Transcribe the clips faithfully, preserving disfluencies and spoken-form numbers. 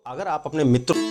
अगर आप अपने मित्रों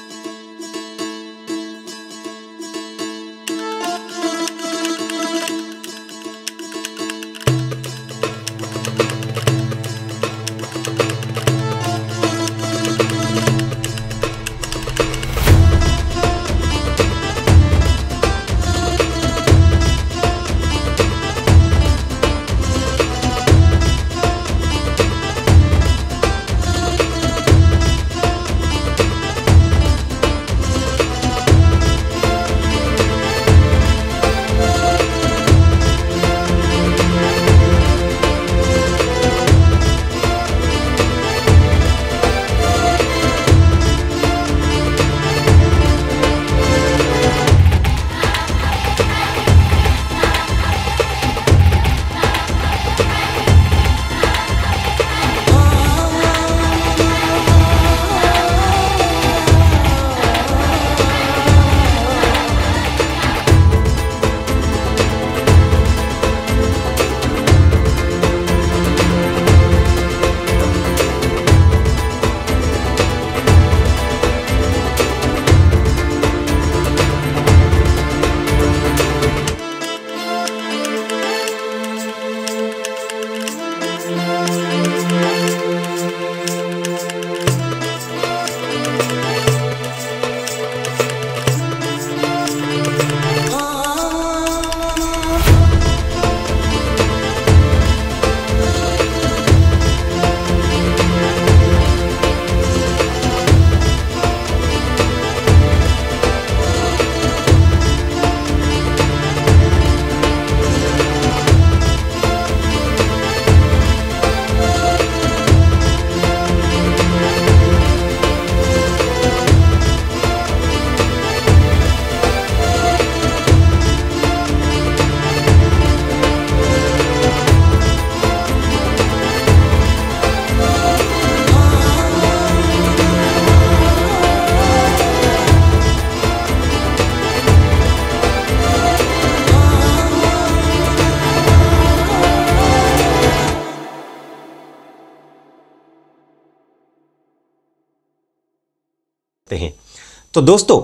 हैं। तो दोस्तों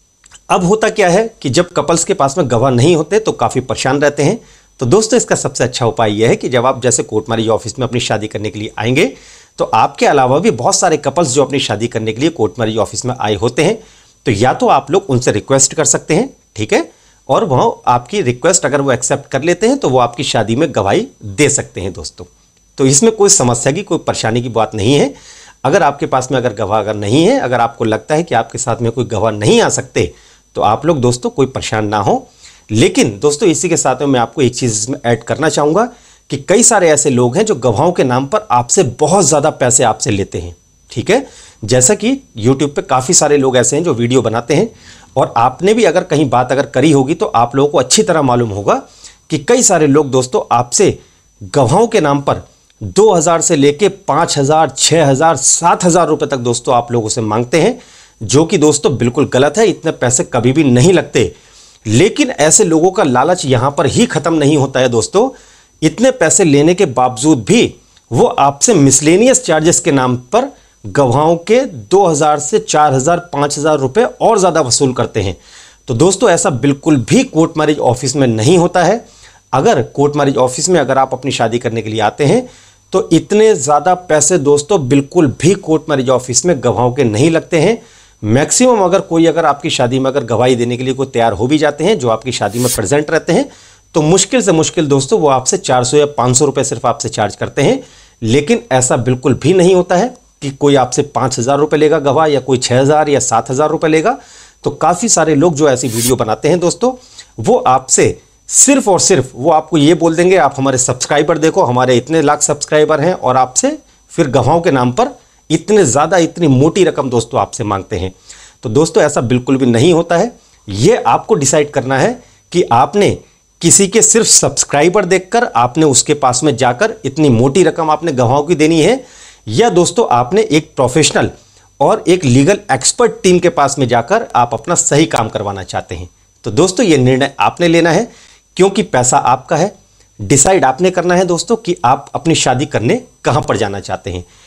अब होता क्या है कि जब कपल्स के पास में गवाह नहीं होते तो काफ़ी परेशान रहते हैं। तो दोस्तों इसका सबसे अच्छा उपाय यह है कि जब आप जैसे कोर्ट मैरिज ऑफिस में अपनी शादी करने के लिए आएंगे तो आपके अलावा भी बहुत सारे कपल्स जो अपनी शादी करने के लिए कोर्ट मैरिज ऑफिस में आए होते हैं, तो या तो आप लोग उनसे रिक्वेस्ट कर सकते हैं, ठीक है, और वह आपकी रिक्वेस्ट अगर वो एक्सेप्ट कर लेते हैं तो वो आपकी शादी में गवाही दे सकते हैं दोस्तों। तो इसमें कोई समस्या की कोई परेशानी की बात नहीं है। अगर आपके पास में अगर गवाह अगर नहीं है, अगर आपको लगता है कि आपके साथ में कोई गवाह नहीं आ सकते, तो आप लोग दोस्तों कोई परेशान ना हो। लेकिन दोस्तों इसी के साथ में मैं आपको एक चीज़ इसमें ऐड करना चाहूँगा कि कई सारे ऐसे लोग हैं जो गवाहों के नाम पर आपसे बहुत ज़्यादा पैसे आपसे लेते हैं, ठीक है। जैसा कि यूट्यूब पे काफ़ी सारे लोग ऐसे हैं जो वीडियो बनाते हैं, और आपने भी अगर कहीं बात अगर करी होगी तो आप लोगों को अच्छी तरह मालूम होगा कि कई सारे लोग दोस्तों आपसे गवाहों के नाम पर दो हज़ार से लेके पाँच हज़ार, छः हज़ार, सात हज़ार रुपये तक दोस्तों आप लोगों से मांगते हैं, जो कि दोस्तों बिल्कुल गलत है। इतने पैसे कभी भी नहीं लगते। लेकिन ऐसे लोगों का लालच यहाँ पर ही ख़त्म नहीं होता है दोस्तों। इतने पैसे लेने के बावजूद भी वो आपसे मिसलेनियस चार्जेस के नाम पर गवाहों के दो हज़ार से चार हज़ार, पाँच हज़ार रुपये और ज़्यादा वसूल करते हैं। तो दोस्तों ऐसा बिल्कुल भी कोर्ट मैरिज ऑफिस में नहीं होता है। अगर कोर्ट मैरिज ऑफिस में अगर आप अपनी शादी करने के लिए आते हैं तो इतने ज़्यादा पैसे दोस्तों बिल्कुल भी कोर्ट मैरिज ऑफिस में गवाहों के नहीं लगते हैं। मैक्सिमम अगर कोई अगर आपकी शादी में अगर गवाही देने के लिए कोई तैयार हो भी जाते हैं, जो आपकी शादी में प्रेजेंट रहते हैं, तो मुश्किल से मुश्किल दोस्तों वो आपसे चार सौ या पाँच सौ रुपये सिर्फ आपसे चार्ज करते हैं। लेकिन ऐसा बिल्कुल भी नहीं होता है कि कोई आपसे पाँच हज़ार रुपये लेगा गवाह, या कोई छः हज़ार या सात हज़ार रुपये लेगा। तो काफ़ी सारे लोग जो ऐसी वीडियो बनाते हैं दोस्तों, वो आपसे सिर्फ और सिर्फ वो आपको ये बोल देंगे आप हमारे सब्सक्राइबर देखो, हमारे इतने लाख सब्सक्राइबर हैं, और आपसे फिर गवाहों के नाम पर इतने ज़्यादा इतनी मोटी रकम दोस्तों आपसे मांगते हैं। तो दोस्तों ऐसा बिल्कुल भी नहीं होता है। ये आपको डिसाइड करना है कि आपने किसी के सिर्फ सब्सक्राइबर देखकर आपने उसके पास में जाकर इतनी मोटी रकम आपने गवाहों की देनी है, या दोस्तों आपने एक प्रोफेशनल और एक लीगल एक्सपर्ट टीम के पास में जाकर आप अपना सही काम करवाना चाहते हैं। तो दोस्तों ये निर्णय आपने लेना है, क्योंकि पैसा आपका है। डिसाइड आपने करना है दोस्तों कि आप अपनी शादी करने कहां पर जाना चाहते हैं।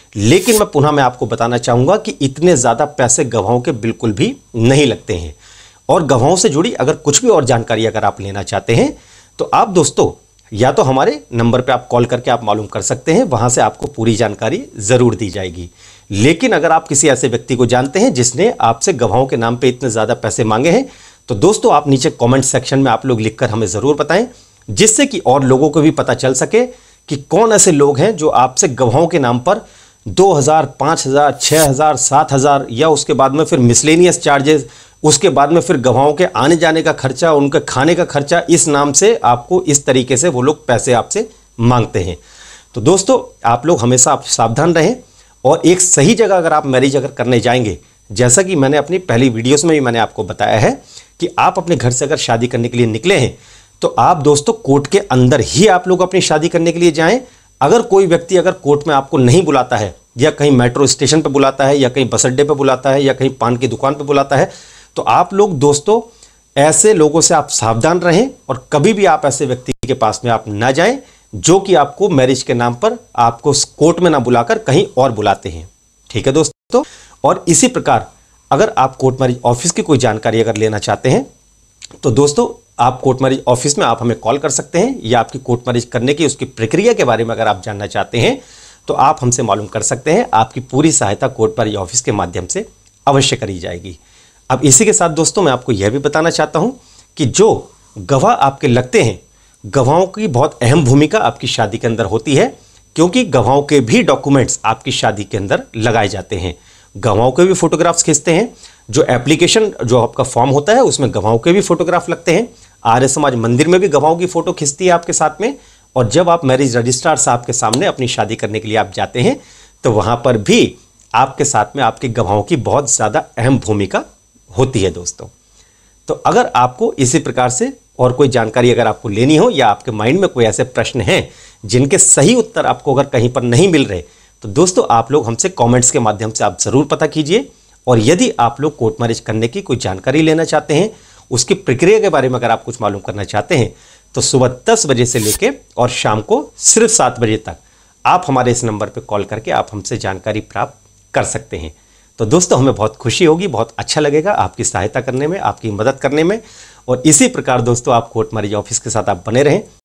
लेकिन मैं पुनः मैं आपको बताना चाहूँगा कि इतने ज़्यादा पैसे गवाहों के बिल्कुल भी नहीं लगते हैं। और गवाहों से जुड़ी अगर कुछ भी और जानकारी अगर आप लेना चाहते हैं तो आप दोस्तों या तो हमारे नंबर पे आप कॉल करके आप मालूम कर सकते हैं, वहाँ से आपको पूरी जानकारी ज़रूर दी जाएगी। लेकिन अगर आप किसी ऐसे व्यक्ति को जानते हैं जिसने आपसे गवाहों के नाम पे इतने ज़्यादा पैसे मांगे हैं, तो दोस्तों आप नीचे कमेंट सेक्शन में आप लोग लिखकर हमें ज़रूर बताएं, जिससे कि और लोगों को भी पता चल सके कि कौन ऐसे लोग हैं जो आपसे गवाहों के नाम पर दो हज़ार, पाँच हज़ार, छः हज़ार, सात हज़ार या उसके बाद में फिर मिसलेनियस चार्जेस, उसके बाद में फिर गवाहों के आने जाने का खर्चा, उनके खाने का खर्चा, इस नाम से आपको इस तरीके से वो लोग पैसे आपसे मांगते हैं। तो दोस्तों आप लोग हमेशा आप सावधान रहें और एक सही जगह अगर आप मैरिज अगर करने जाएंगे, जैसा कि मैंने अपनी पहली वीडियोस में भी मैंने आपको बताया है कि आप अपने घर से अगर शादी करने के लिए निकले हैं तो आप दोस्तों कोर्ट के अंदर ही आप लोग अपनी शादी करने के लिए जाएं। अगर कोई व्यक्ति अगर कोर्ट में आपको नहीं बुलाता है या कहीं मेट्रो स्टेशन पर बुलाता है या कहीं बस अड्डे पर बुलाता है या कहीं पान की दुकान पर बुलाता है, तो आप लोग दोस्तों ऐसे लोगों से आप सावधान रहें और कभी भी आप ऐसे व्यक्ति के पास में आप ना जाएं जो कि आपको मैरिज के नाम पर आपको कोर्ट में ना बुलाकर कहीं और बुलाते हैं। ठीक है दोस्तों। और इसी प्रकार अगर आप कोर्ट मैरिज ऑफिस की कोई जानकारी अगर लेना चाहते हैं तो दोस्तों आप कोर्ट मैरिज ऑफिस में आप हमें कॉल कर सकते हैं, या आपकी कोर्ट मैरिज करने की उसकी प्रक्रिया के बारे में अगर आप जानना चाहते हैं तो आप हमसे मालूम कर सकते हैं। आपकी पूरी सहायता कोर्ट मैरिज ऑफिस के माध्यम से अवश्य करी जाएगी। अब इसी के साथ दोस्तों मैं आपको यह भी बताना चाहता हूं कि जो गवाह आपके लगते हैं, गवाहों की बहुत अहम भूमिका आपकी शादी के अंदर होती है, क्योंकि गवाहों के भी डॉक्यूमेंट्स आपकी शादी के अंदर लगाए जाते हैं। गवाहों के भी फोटोग्राफ्स खींचते हैं। जो एप्लीकेशन जो आपका फॉर्म होता है उसमें गवाहों के भी फोटोग्राफ लगते हैं। आर्य समाज मंदिर में भी गवाहों की फोटो खींचती है आपके साथ में। और जब आप मैरिज रजिस्ट्रार साहब के सामने अपनी शादी करने के लिए आप जाते हैं तो वहां पर भी आपके साथ में आपके गवाहों की बहुत ज़्यादा अहम भूमिका होती है दोस्तों। तो अगर आपको इसी प्रकार से और कोई जानकारी अगर आपको लेनी हो या आपके माइंड में कोई ऐसे प्रश्न हैं जिनके सही उत्तर आपको अगर कहीं पर नहीं मिल रहे, तो दोस्तों आप लोग हमसे कमेंट्स के माध्यम से आप ज़रूर पता कीजिए। और यदि आप लोग कोर्ट मैरिज करने की कोई जानकारी लेना चाहते हैं, उसकी प्रक्रिया के बारे में अगर आप कुछ मालूम करना चाहते हैं, तो सुबह दस बजे से लेके और शाम को सिर्फ सात बजे तक आप हमारे इस नंबर पर कॉल करके आप हमसे जानकारी प्राप्त कर सकते हैं। तो दोस्तों हमें बहुत खुशी होगी, बहुत अच्छा लगेगा आपकी सहायता करने में, आपकी मदद करने में। और इसी प्रकार दोस्तों आप कोर्ट मैरिज ऑफिस के साथ आप बने रहें।